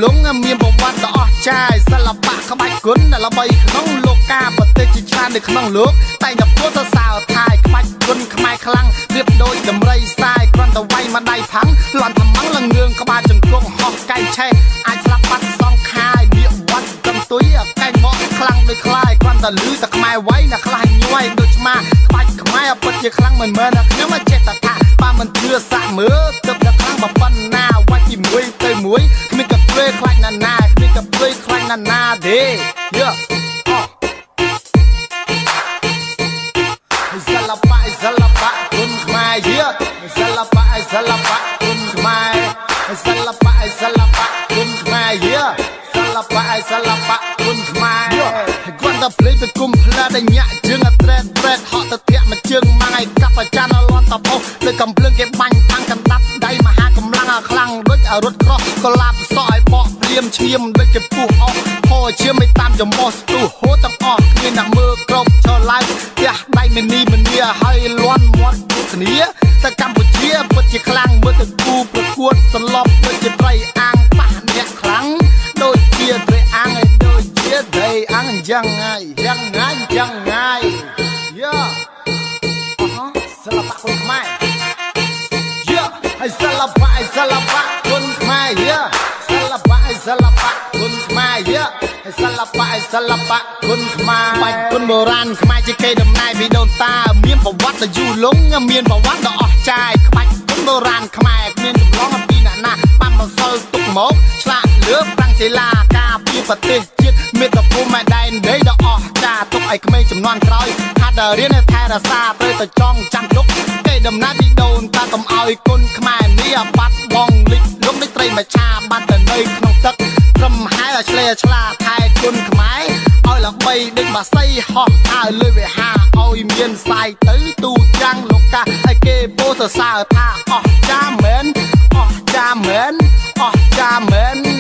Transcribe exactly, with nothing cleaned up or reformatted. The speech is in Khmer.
លងមានប្រវត្តិដ៏អស្ចារ្យសិល្បៈក្បាច់គុណដែលល្បីក្នុងលោកកាប្រទេសជាច្រើននៅក្នុងលោកតែងតែពោលទៅសើថាក្បាច់គុណខ្មែរខ្លាំងរៀបដូចដំរីស្ទាយគ្រាន់តែវាយមកដៃផាំងលន់ថ្មងលងឿងក្បាលជង្គង់ហោះកែងឆេះអាចស្លាប់បាត់សងខាយវាវត្តកំទុយកែងមកខ្លាំងដូចខ្លាយគ្រាន់តែលឺតែខ្មែរវាយណាខ្លាញ់ញ័យដូចឆ្មាក្បាច់ខ្មែរពិតជាខ្លាំងមិនមែនតែខ្ញុំមកចេះតែថាបើមិនជឿសាក់មើលទឹកតែខ្លាំងបើប៉ុណ្ណាវាច់ពីមួយទៅមួយគ្មានកាព្រើខ្លាញ់ណាណាគ្មានកាព្រើខ្លាញ់ណាណាទេយើសិល្បៈសិល្បៈគុណខ្មែរយើសិល្បៈសិល្បៈគុណខ្មែរសិល្បៈសិល្បៈគុណខ្មែរយើសិល្បៈសិល្បៈគុណខ្មែរគាត់ទៅភ្លេងទៅគុំផ្លាដែលញាក់ជើងអត្រេតត្រេតហក់ទៅធាក់មួយជើងម៉ាំងឯកាប់អាចារ្យលន់តបោលើកំភ្លើងគេបាញ់តាំងកណ្ដាប់ដៃមហាកម្លាំងខ្លាំងដូចរត់ក្រោះកលាបសក់ឲ្យបកព្រាមឈាមដូចគេពុះអស់ហោឈាមមិនតាមចំមោះស្ទុះហូតទាំងអស់គ្មានអ្នកមើលគ្រប់ឈរឡើងផ្ទះដៃមីនីមនីហើយលន់មាត់គ្នាតែកម្ពុជាពិតជាខ្លាំងមើលទៅគូប្រកួតសន្លប់ដូចជាត្រីអាងប៉ះអ្នកខ្លាំងដូចជាត្រីអាងឲ្យដូចជាត្រីអាងយ៉ាងងាយយ៉ាងងាយយ៉ាងងាយយ៉ាអូសិល្បៈគុណខ្មែរយ៉ាហើយសិល្បៈសិល្បៈគុណខ្មែរយ៉ាសិល្បៈសិល្បៈគុណខ្មែរយ៉ាហើយសិល្បៈសិល្បៈគុណខ្មែរបាច់គុណបុរាណខ្មែរជាគេដំណើរពីដូនតាមានប្រវត្តិដ៏យូរលង់មានប្រវត្តិដ៏អស្ចារ្យក្បាច់គុណបុរាណខ្មែរគ្មានចម្លងអំពីអ្នកណាបានបន្សល់ទុកមកឆ្លាក់លើប្រាំងសិលាការពីប្រទេសជាតិមាតុភូមិដែនដីដ៏អស្ចារ្យទុកឲ្យក្មេងចំនួនក្រោយហាត់រៀនថែរក្សាត្រូវតែចងចាំទុកគេដំណើរពីដូនតាកុំឲ្យគុណខ្មែរនេះបាត់បង់លិចលំដូចត្រីមច្ឆាបាត់ទៅនៅក្នុងទឹកត្រឹមហែឲ្យឆ្លេឆ្លាថែគុណខ្មែរឲ្យល្បីដូចបាសីហោះហើរលើវិហារឲ្យមានផ្សាយទៅទូទាំងលោកកាឲ្យគេពោលសរសើរថាអស្ចារ្យមែនអស្ចារ្យមែនអស្ចារ្យមែន